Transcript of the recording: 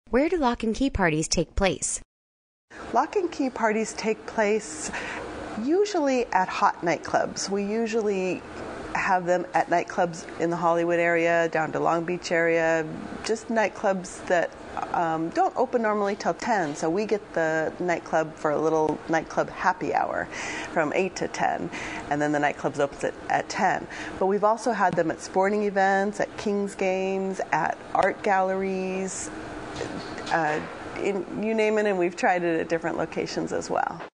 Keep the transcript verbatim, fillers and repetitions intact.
Where do lock and key parties take place? Lock and key parties take place usually at hot nightclubs. We usually have them at nightclubs in the Hollywood area, down to Long Beach area, just nightclubs that um, don't open normally till ten, so we get the nightclub for a little nightclub happy hour from eight to ten, and then the nightclubs opens at, at ten. But we've also had them at sporting events, at Kings games, at art galleries, uh, in, you name it, and we've tried it at different locations as well.